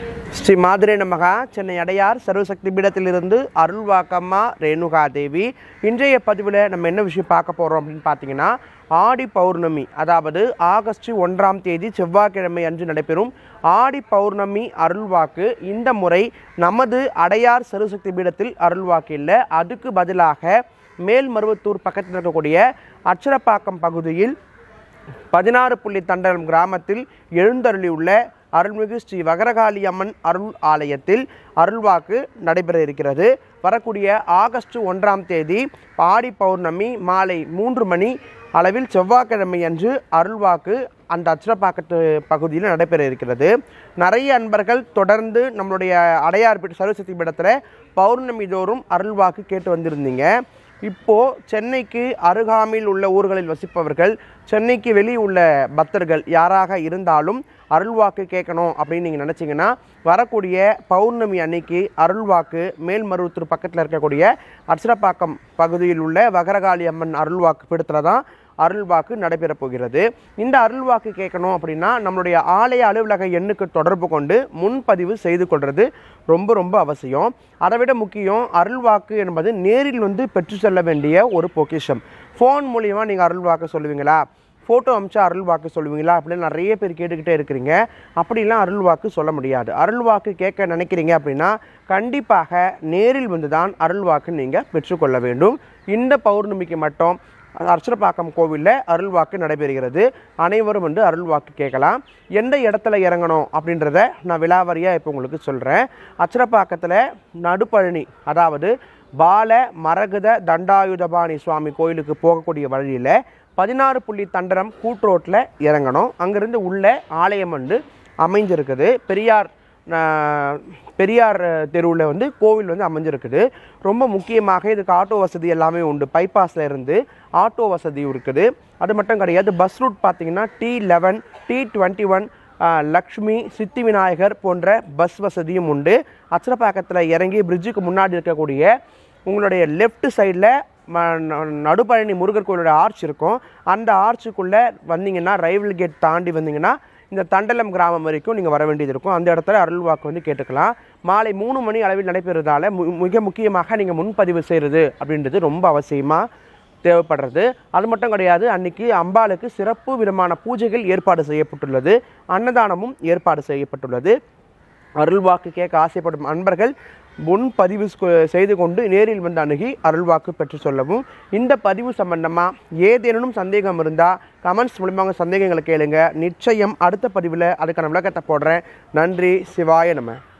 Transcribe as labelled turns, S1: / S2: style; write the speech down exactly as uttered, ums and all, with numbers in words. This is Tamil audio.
S1: ஸ்ரீ மாதுரே நமகா. சென்னை அடையார் சர்வசக்தி பீடத்திலிருந்து அருள்வாக்கு அம்மா ரெனுகா தேவி. இன்றைய பதிவில் நம்ம என்ன விஷயம் பார்க்க போகிறோம் அப்படின்னு பார்த்தீங்கன்னா, ஆடி பௌர்ணமி, அதாவது ஆகஸ்ட் ஒன்றாம் தேதி செவ்வாய்க்கிழமை அன்று நடைபெறும் ஆடி பௌர்ணமி அருள்வாக்கு. இந்த முறை நமது அடையார் சர்வசக்தி பீடத்தில் அருள்வாக்கு இல்லை, அதுக்கு பதிலாக மேல்மருவத்தூர் பக்கத்தில் இருக்கக்கூடிய அச்சரப்பாக்கம் பகுதியில் பதினாறு புள்ளி தண்டலம் கிராமத்தில் எழுந்தருளியுள்ள அருள்மிகு ஸ்ரீ வகரகாளி அம்மன் அருள் ஆலயத்தில் அருள்வாக்கு நடைபெற இருக்கிறது. வரக்கூடிய ஆகஸ்ட் ஒன்றாம் தேதி ஆடி பௌர்ணமி மாலை மூன்று மணி அளவில் செவ்வாய்க்கிழமை அன்று அருள்வாக்கு அந்த அச்சரப்பாக்கத்து பகுதியில் நடைபெற இருக்கிறது. நிறைய அன்பர்கள் தொடர்ந்து நம்மளுடைய அடையார் பீட சர்வசக்தி பீடத்தில் பௌர்ணமி தோறும் அருள்வாக்கு கேட்டு வந்திருந்தீங்க. இப்போது சென்னைக்கு அருகாமையில் உள்ள ஊர்களில் வசிப்பவர்கள், சென்னைக்கு வெளியே உள்ள பக்தர்கள் யாராக இருந்தாலும் அருள்வாக்கு கேட்கணும் அப்படின்னு நீங்கள் நினச்சிங்கன்னா, வரக்கூடிய பௌர்ணமி அன்னைக்கு அருள்வாக்கு மேல்மருவத்தூர் பக்கத்தில் இருக்கக்கூடிய அச்சரப்பாக்கம் பகுதியில் உள்ள வகரகாளி அம்மன் அருள்வாக்கு பீடத்தில் தான் அருள்வாக்கு நடைபெறப் போகிறது. இந்த அருள்வாக்கு கேட்கணும் அப்படின்னா நம்மளுடைய ஆலய அலுவலக எண்ணுக்கு தொடர்பு கொண்டு முன்பதிவு செய்து கொள்வது ரொம்ப ரொம்ப அவசியம். அதை விட முக்கியம், அருள்வாக்கு என்பது நேரில் வந்து பெற்று செல்ல வேண்டிய ஒரு பொக்கிஷம். ஃபோன் மூலியமாக நீங்கள் அருள்வாக்கு சொல்லுவீங்களா, ஃபோட்டோ அமிச்சா அருள்வாக்கு சொல்லுவீங்களா அப்படின்னு நிறைய பேர் கேட்டுக்கிட்டே இருக்கிறீங்க. அப்படிலாம் அருள்வாக்கு சொல்ல முடியாது. அருள்வாக்கு கேட்க நினைக்கிறீங்க அப்படின்னா கண்டிப்பாக நேரில் வந்து தான் அருள்வாக்கு நீங்கள் பெற்றுக்கொள்ள வேண்டும். இந்த பௌர்ணமிக்கு மட்டும் அச்சரப்பாக்கம் கோவிலில் அருள்வாக்கு நடைபெறுகிறது. அனைவரும் வந்து அருள்வாக்கு கேட்கலாம். எந்த இடத்துல இறங்கணும் அப்படின்றத நான் விலாவரியாக இப்போ உங்களுக்கு சொல்கிறேன். அச்சரப்பாக்கத்தில் நடுப்பழனி, அதாவது பால மரகத தண்டாயுதபாணி சுவாமி கோயிலுக்கு போகக்கூடிய வழியில் பதினாறு புள்ளி தண்டரம் கூட்ரோட்டில் இறங்கணும். அங்கேருந்து உள்ள ஆலயம் வந்து அமைஞ்சிருக்குது. பெரியார் பெரியார் தெருவில் வந்து கோவில் வந்து அமைஞ்சிருக்குது. ரொம்ப முக்கியமாக இதுக்கு ஆட்டோ வசதி எல்லாமே உண்டு. பைபாஸில் இருந்து ஆட்டோ வசதி இருக்குது. அது மட்டும் கிடையாது, பஸ் ரூட் பார்த்திங்கன்னா T eleven T twenty one Lakshmi Siddhi Vinayagar போன்ற பஸ் வசதியும் உண்டு. அச்சரப்பாக்கத்தில் இறங்கி பிரிட்ஜுக்கு முன்னாடி இருக்கக்கூடிய உங்களுடைய லெஃப்ட் சைடில் நடுப்பழனி முருகர் கோயிலுடைய ஆர்ச் இருக்கும். அந்த ஆர்ச்சுக்குள்ளே வந்தீங்கன்னா, ரைவல் கேட் தாண்டி வந்தீங்கன்னா இந்த தண்டலம் கிராமம் வரைக்கும் நீங்கள் வர வேண்டியது இருக்கும். அந்த இடத்துல அருள்வாக்கு வந்து கேட்டுக்கலாம். மாலை மூணு மணி அளவில் நடைபெறுவதால் மிக முக்கியமாக நீங்கள் முன்பதிவு செய்கிறது அப்படின்றது ரொம்ப அவசியமாக தேவைப்படுறது. அது மட்டும் கிடையாது, அன்றைக்கி அம்பாளுக்கு சிறப்பு விதமான பூஜைகள் ஏற்பாடு செய்யப்பட்டுள்ளது. அன்னதானமும் ஏற்பாடு செய்யப்பட்டுள்ளது. அருள்வாக்கு கேட்க ஆசைப்படும் அன்பர்கள் முன்பதிவு செய்து கொண்டு நேரில் வந்து அணுகி அருள்வாக்கு பெற்று சொல்லவும். இந்த பதிவு சம்பந்தமாக ஏதேனும் சந்தேகம் இருந்தால் கமெண்ட்ஸ் மூலமாக சந்தேகங்களை கேளுங்க. நிச்சயம் அடுத்த பதிவில் அதுக்கான விளக்கத்தை போடுறேன். நன்றி. சிவாய நம.